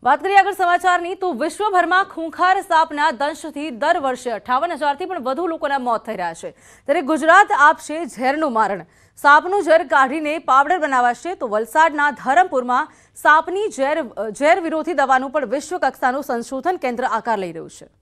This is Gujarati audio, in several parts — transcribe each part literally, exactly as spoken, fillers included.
વાત કરીએ આગળ સમાચારની તો વિશ્વભરમાં ખૂંખાર સાપના દંશથી દર વર્ષે અઠ્ઠાવન હજારથી પણ વધુ લોકોના મોત થઈ રહ્યા છે। ત્યારે ગુજરાત આપશે ઝેરનું મારણ। સાપનું ઝેર કાઢીને પાવડર બનાવાશે તો વલસાડના ધરમપુરમાં સાપની ઝેર ઝેર વિરોધી દવાનું પણ વિશ્વ કક્ષાનું સંશોધન કેન્દ્ર આકાર લઈ રહ્યું છે।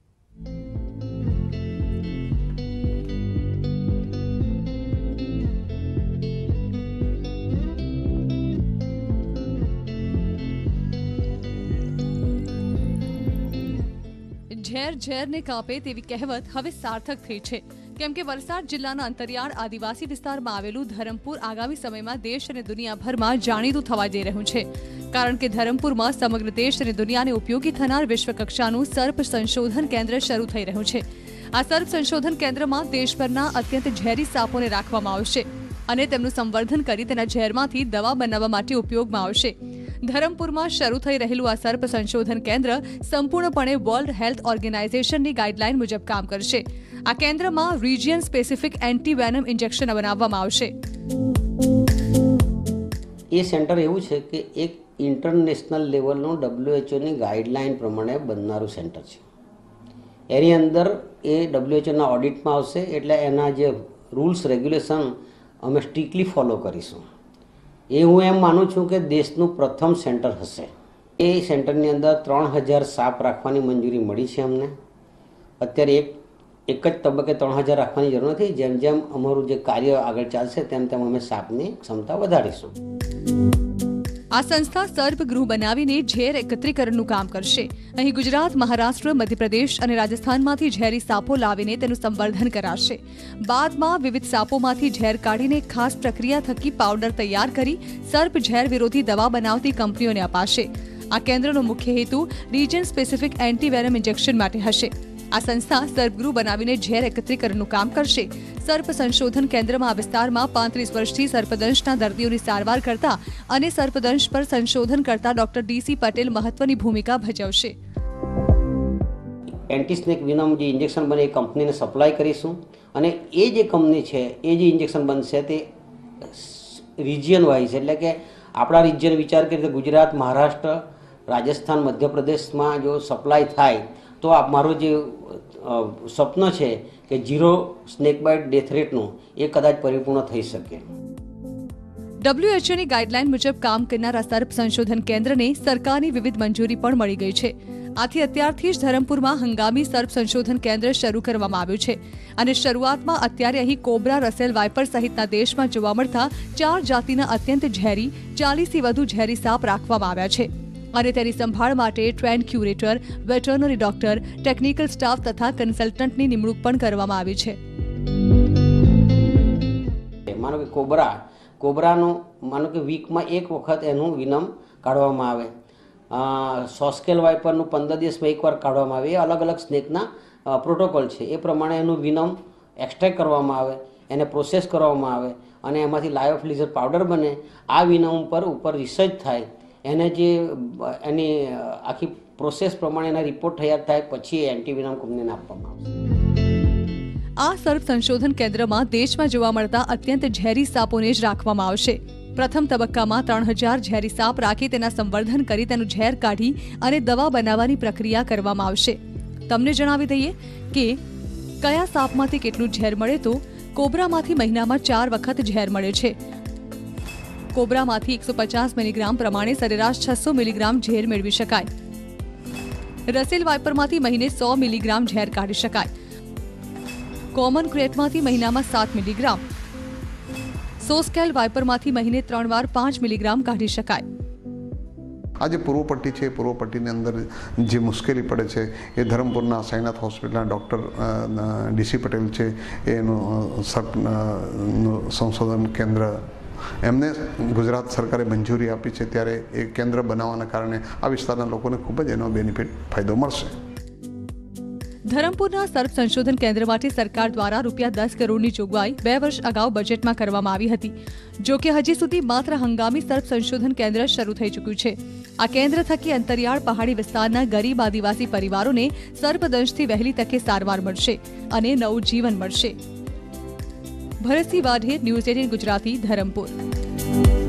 ઝેર ઝેરને કાપે તેવી કહેવત હવે સાર્થક થઈ છે, કેમ કે વલસાડ જિલ્લાના અંતરિયાળ આદિવાસી વિસ્તારમાં આવેલું ધરમપુર આગામી સમયમાં દેશ અને દુનિયાભરમાં જાણીતું થવા જઈ રહ્યું છે, કારણ કે ધરમપુરમાં સમગ્ર દેશ અને દુનિયાને ઉપયોગી થનાર વિશ્વકક્ષાનું સર્પ સંશોધન કેન્દ્ર શરૂ થઈ રહ્યું છે। આ સર્પ સંશોધન કેન્દ્રમાં દેશભરના અત્યંત ઝેરી સાપોને રાખવામાં આવશે અને તેમનું સંવર્ધન કરી તેના ઝેરમાંથી દવા બનાવવા માટે ઉપયોગમાં આવશે। ધરમપુરમાં શરૂ થઈ રહેલું આ સર્પ સંશોધન કેન્દ્ર સંપૂર્ણપણે વર્લ્ડ હેલ્થ ઓર્ગેનાઇઝેશનની ગાઈડલાઈન મુજબ કામ કરશે। આ કેન્દ્રમાં region specific anti venom injection બનાવવામાં આવશે। એ સેન્ટર એવું છે કે એક ઇન્ટરનેશનલ લેવલનું ડબ્લ્યુએચઓની ગાઈડલાઈન પ્રમાણે બનનારું સેન્ટર છે। એની અંદર એ ડબ્લ્યુએચઓના ઓડિટમાં આવશે, એટલે એના જે રૂલ્સ રેગ્યુલેશન અમે સ્ટ્રિક્ટલી ફોલો કરીશું। એ હું એમ માનું છું કે દેશનું પ્રથમ સેન્ટર હશે। એ સેન્ટરની અંદર ત્રણ હજાર સાપ રાખવાની મંજૂરી મળી છે અમને। અત્યારે એક એક જ તબક્કે ત્રણ હજાર રાખવાની જરૂર નથી। જેમ જેમ અમારું જે કાર્ય આગળ ચાલશે તેમ તેમ અમે સાપની ક્ષમતા વધારીશું। આ સંસ્થા સર્પ ગૃહ બનાવીને ઝેર એકત્રીકરણનું કામ કરશે। અહીં ગુજરાત, મહારાષ્ટ્ર, મધ્યપ્રદેશ અને રાજસ્થાનમાંથી ઝેરી સાપો લાવીને તેનું સંવર્ધન કરાશે। બાદમાં વિવિધ સાપોમાંથી ઝેર કાઢીને ખાસ પ્રક્રિયા થકી પાવડર તૈયાર કરી સર્પ ઝેર વિરોધી દવા બનાવતી કંપનીઓને અપાશે। આ કેન્દ્રનો મુખ્ય હેતુ region specific anti venom injection માટે હશે। આ સંસ્થા સર્પગૃહ બનાવીને ઝેર એકત્રીકરણનું કામ કરશે। સર્પ સંશોધન કેન્દ્રમાં આ વિસ્તારમાં પાંત્રીસ વર્ષથી સર્પદંશના દર્દીઓની સારવાર કરતા અને સર્પદંશ પર સંશોધન કરતા ડોક્ટર ડીસી પટેલ મહત્વની ભૂમિકા ભજવશે। એન્ટી સ્નેક વિનમ જે ઇન્જેક્શન બને એ કંપનીને સપ્લાય કરીશું, અને એ જે કંપની છે એ જે ઇન્જેક્શન બનશે તે રિજિયન વાઇઝ, એટલે કે આપણા રિજિયન વિચાર કરીએ તો ગુજરાત, મહારાષ્ટ્ર, રાજસ્થાન, મધ્યપ્રદેશમાં જો સપ્લાય થાય તો આ મારું જે સ્વપ્ન છે કે ઝીરો સ્નેક બાઇટ ડેથ રેટનું એ કદાચ પરિપૂર્ણ થઈ શકે। ડબ્લ્યુએચઓની ગાઈડલાઈન મુજબ કામ કરનાર આ સર્પ સંશોધન કેન્દ્રને સરકારની વિવિધ મંજૂરી પણ મળી ગઈ છે। આથી અત્યારથી જ ધરમપુરમાં હંગામી સર્પ સંશોધન કેન્દ્ર શરૂ કરવામાં આવ્યું છે અને શરૂઆતમાં અત્યારે અહીં કોબરા, રસેલ વાઇપર સહિતના દેશમાં જોવા મળતા ચાર જાતિના અત્યંત ઝેરી ચાલીસથી વધુ ઝેરી સાપ રાખવામાં આવ્યા છે અને તેની સંભાળ માટે trained curator, veterinary doctor, technical staff તથા કન્સલ્ટન્ટની નિમણૂક પણ કરવામાં આવી છે। માનો કે કોબરા કોબરાનું માનો કે વીકમાં એક વખત એનું વિનમ કાઢવામાં આવે, સોસ્કેલ વાઇપરનું પંદર દિવસમાં એકવાર કાઢવામાં આવે। એ અલગ અલગ સ્નેકના પ્રોટોકોલ છે, એ પ્રમાણે એનું વિનમ એક્સટ્રેક્ટ કરવામાં આવે, એને પ્રોસેસ કરવામાં આવે અને એમાંથી લાયોફિલિઝર પાવડર બને। આ વિનમ પર ઉપર રિસર્ચ થાય, એને જે એની આખી પ્રોસેસ પ્રમાણે એના રિપોર્ટ તૈયાર થાય પછી એન્ટી વિનમ કંપનીને આપવામાં આવશે। આ સર્પ સંશોધન કેન્દ્રમાં દેશમાં જોવા મળતા અત્યંત ઝેરી સાપોને જ રાખવામાં આવશે। પ્રથમ તબક્કામાં ત્રણ હજાર ઝેરી સાપ રાખી તેના સંવર્ધન કરી તેનું ઝેર કાઢી અને દવા બનાવવાની પ્રક્રિયા કરવામાં આવશે। તમને જણાવી દઈએ કે કયા સાપમાંથી કેટલું ઝેર મળે તો કોબરામાંથી મહિનામાં ચાર વખત ઝેર મળે છે। કોબરામાંથી એકસો પચાસ મિલીગ્રામ પ્રમાણે સરેરાશ છસો મિલીગ્રામ ઝેર મેળવી શકાય। રસેલ વાઇપરમાંથી મહિને સો મિલીગ્રામ ઝેર કાઢી શકાય। કોમન ક્રેટમાંથી મહિનામાં સાત મિલીગ્રામ, સોસ્કેલ વાઇપરમાંથી મહિને ત્રણ વાર પાંચ મિલીગ્રામ કાઢી શકાય। આજે પૂર્વ પટ્ટી છે, પૂર્વ પટ્ટીની અંદર જે મુશ્કેલી પડે છે એ ધરમપુરના સાઈનાથ હોસ્પિટલના ડૉક્ટર ડીસી પટેલ છે, એનું સર્પ સંશોધન કેન્દ્ર એમને ગુજરાત સરકારે મંજૂરી આપી છે, ત્યારે એ કેન્દ્ર બનાવવાના કારણે આ વિસ્તારના લોકોને ખૂબ જ એનો બેનિફિટ ફાયદો મળશે। ધરમપુરના સર્પ સંશોધન કેન્દ્ર માટે સરકાર દ્વારા રૂપિયા દસ કરોડની જોગવાઈ બે વર્ષ અગાઉ બજેટમાં કરવામાં આવી હતી। જો કે હજી સુધી માત્ર હંગામી સર્પ સંશોધન કેન્દ્ર શરૂ થઈ ચૂક્યું છે। આ કેન્દ્ર થકી અંતરિયાળ પહાડી વિસ્તારના ગરીબ આદિવાસી પરિવારોને સર્પદંશથી વહેલી તકે સારવાર મળશે અને નવું જીવન મળશે। Bharatsinh Vadher, news eighteen Gujarati, Dharampur.